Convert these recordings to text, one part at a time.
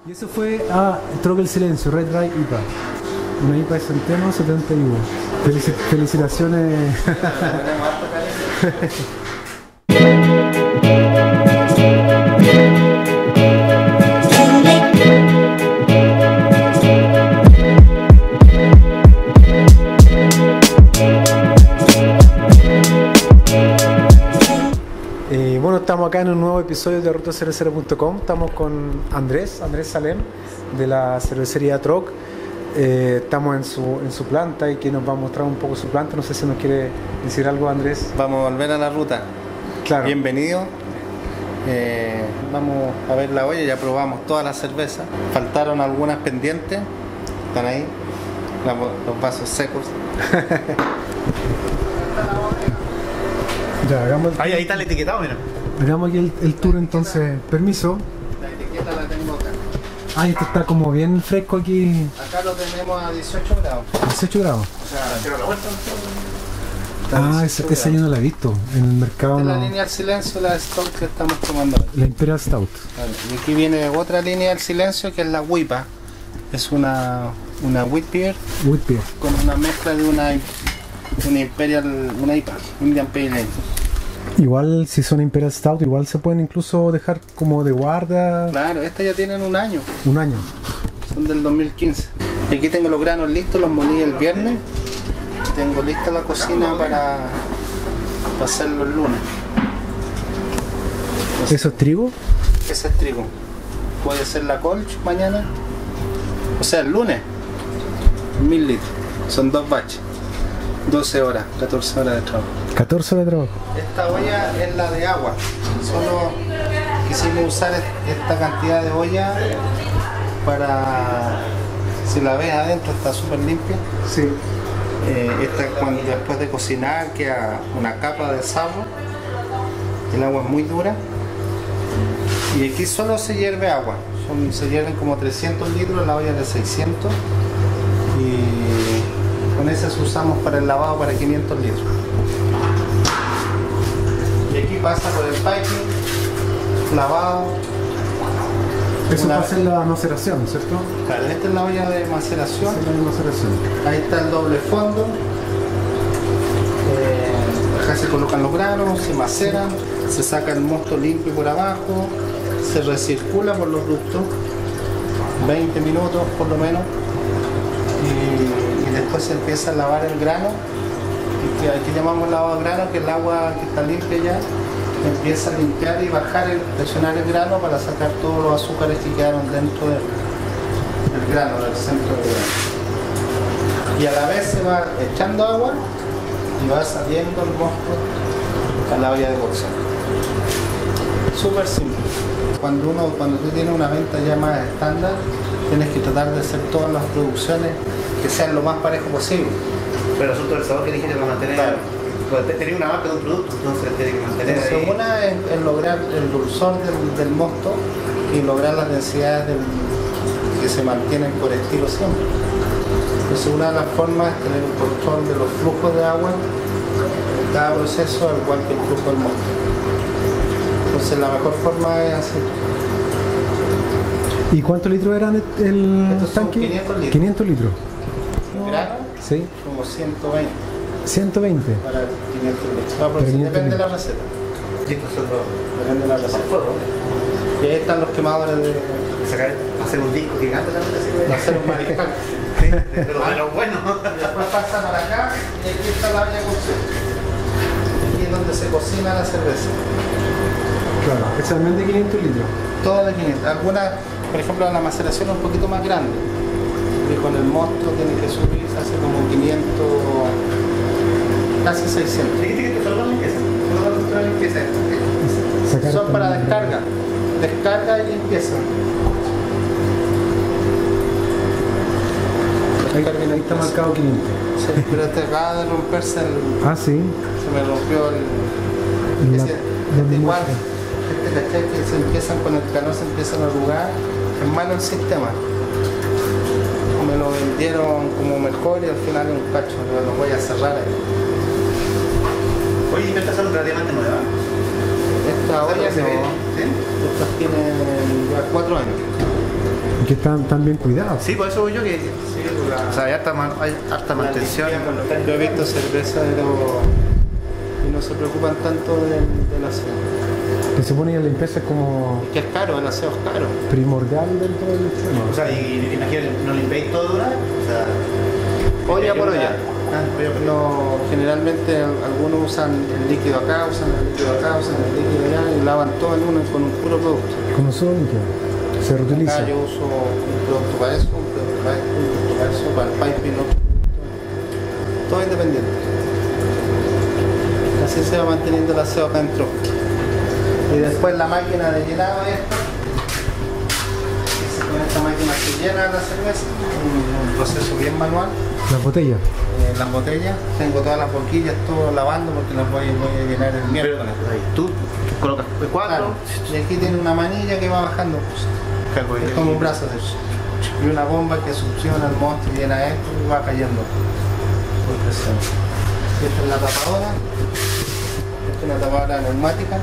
Y eso fue Troca el Silencio, Red Dry IPA. Una IPA de Centeno 71. Felicitaciones. Bueno, estamos acá en un nuevo episodio de rutocervecero.com. Estamos con Andrés Salem de la cervecería Troc. Estamos en su planta y que nos va a mostrar un poco su planta. No sé si nos quiere decir algo, Andrés. Vamos a volver a la ruta. Claro. Bienvenido. Vamos a ver la olla, ya probamos todas las cervezas. Faltaron algunas pendientes. Están ahí, los vasos secos. Ya, hagamos. Ahí está el etiquetado, mira. Hagamos aquí el tour entonces. Permiso. La etiqueta la tengo acá. Esto está como bien fresco aquí. Acá lo tenemos a 18 grados. 18 grados. O sea, quiero la vuelta. Esa yo no la he visto. En el mercado Esta es no. la línea del silencio, la Stout que estamos tomando. La Imperial Stout. Vale. Y aquí viene otra línea del silencio que es la WIPA. Es una wheat beer Wheat beer. con una mezcla de una Imperial, una IPA, Indian Pale Ale. Igual si son Imperial Stout, igual se pueden incluso dejar como de guarda Claro, estas ya tienen un año, un año. son del 2015. Y aquí tengo los granos listos, los molí el viernes. Tengo lista la cocina para hacerlo el lunes. ¿Eso es trigo? Ese es trigo. Puede ser la colch mañana, o sea el lunes, 1000 litros. Son 2 batches, 12 horas, 14 horas de trabajo. 14 horas de trabajo. Esta olla es la de agua. Solo quisimos usar esta cantidad de olla para, si la ves adentro está súper limpia. Sí. Esta cuando después de cocinar queda una capa de sarro. El agua es muy dura. Y aquí solo se hierve agua. Se hierven como 300 litros, la olla es de 600. Y con esas usamos para el lavado para 500 litros. Y aquí pasa por el piping, lavado. Eso va a ser la maceración, ¿cierto? Claro, esta es la olla de maceración. Esa es la maceración. Ahí está el doble fondo. Acá se colocan los granos, se maceran, se saca el mosto limpio por abajo, se recircula por los ductos, 20 minutos por lo menos. Y después se empieza a lavar el grano. Y que aquí llamamos lavado de grano, que el agua que está limpia ya empieza a limpiar y bajar, presionar el grano para sacar todos los azúcares que quedaron dentro del grano, del centro del grano. Y a la vez se va echando agua y va saliendo el mosto a la olla de cocción. Súper simple. Cuando tú tienes una venta ya más estándar, tienes que tratar de hacer todas las producciones que sean lo más parejo posible. Pero el asunto del sabor que dijiste lo mantener. Claro. Pues tenía una marca de un producto, entonces tiene que mantener. Entonces, una es lograr el dulzor del mosto y lograr las densidades que se mantienen por estilo siempre. Entonces, una de las formas es tener un control de los flujos de agua en cada proceso, al igual que el flujo del mosto. Entonces, la mejor forma es así. ¿Y cuántos litros eran el Estos son tanque? 500 litros. 500 litros. Grano, Sí. como 120 120. para 500 litros. No, pero 500 depende de la litros. receta. Y estos son los. Depende de la receta. fuego. Y ahí están los quemadores de Sacar, hacer un disco gigante también. hacer un mariscal. Sí, de lo bueno. Y después pasa para acá y aquí está la olla cocción. Aquí es donde se cocina la cerveza. Claro. Es también de 500 litros. Todas de 500. Algunas, por ejemplo, la maceración es un poquito más grande. Y con el mosto tiene que subir, se hace como 500, casi 600. Dijiste que solo la limpieza. Solo la limpieza. Sacar Son para descarga. Descarga y limpieza. Ahí está marcado 500. Sí, pero este acaba de romperse el. Sí. Se me rompió el. La- igual, ¿cachai? Que se empiezan con el calor, se empiezan a arrugar. Es malo el sistema. Me lo vendieron como mejor y al final es un cacho, lo voy a cerrar ahí. Oye, ¿y estas son relativamente nuevas? Esta olla Se ve, no, ¿sí? estas tienen ya 4 años. que están bien cuidados. Sí, por eso voy yo que. O sea, hay harta mantención. Yo he visto cerveceros y no se preocupan tanto del aseo. Que se pone la limpieza es como Es que es caro, el aseo es caro. primordial dentro del tema. O sea, y imagínate, no limpiáis todo de una vez. O sea, Olla por olla. olla por olla. No, generalmente algunos usan el líquido acá, usan el líquido acá, usan el líquido allá y lavan todo en uno con un puro producto. Con un solo líquido. Se reutiliza. Acá yo uso un producto para eso, un producto para esto, un producto para eso, para el piping, otro producto. Todo independiente. Así se va manteniendo el aseo acá dentro. Y después la máquina de llenado esta. Con esta máquina se llena la cerveza, un proceso bien manual. La botella. Las botellas, tengo todas las boquillas, todo lavando porque las voy a llenar el miércoles. Tú colocas cuatro. Claro, y aquí tiene una manilla que va bajando, es como un brazo de eso. Y una bomba que succiona el monte y llena esto y va cayendo por presión. Y esta es la tapadora, esta es una tapadora neumática.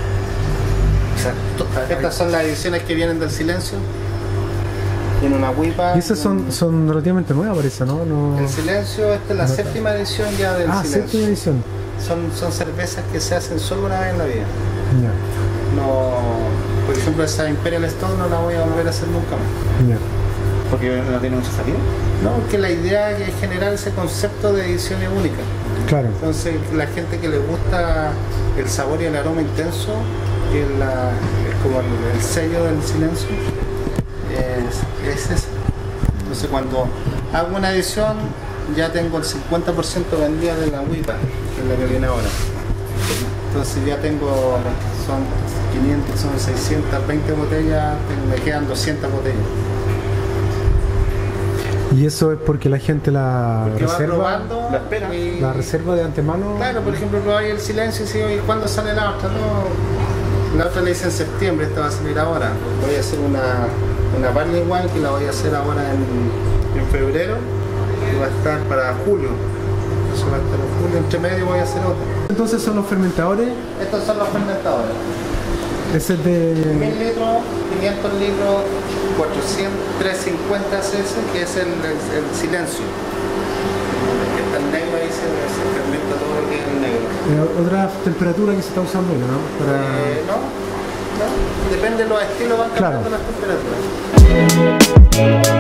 Estas son las ediciones que vienen del silencio. Tiene una huipa. Y esas son relativamente nuevas, parece, ¿no? El silencio, esta es la séptima edición ya del silencio. Séptima edición. Son cervezas que se hacen solo una vez en la vida. Ya, No, por ejemplo, esa Imperial Stone no la voy a volver a hacer nunca más. ya. Porque no tiene mucha salida. No, que la idea es generar ese concepto de ediciones únicas. Claro. Entonces, la gente que le gusta el sabor y el aroma intenso, que es como el sello del silencio, es ese. Entonces, cuando hago una edición, ya tengo el 50% vendida de la WIPA, que es la que viene ahora. Entonces ya tengo, son 500, son 620 botellas, me quedan 200 botellas. Y eso es porque la gente la Porque va reserva. probando, la espera. La reserva de antemano. Claro, por ejemplo, probáis el silencio y si oye, ¿cuándo sale la otra? No, la otra la hice en septiembre, esta va a salir ahora. Voy a hacer una barley wine que la voy a hacer ahora en febrero y va a estar para julio. Eso va a estar en julio, entre medio voy a hacer otra. Entonces son los fermentadores. Estos son los fermentadores. Ese es de. 1000 litros, 500 litros, 400, 350 cc, que es el silencio. Que está en negro ahí se fermenta todo lo que es el negro. Otra temperatura que se está usando, ¿no? Para... No, depende de los estilos, van Claro. cambiando las temperaturas.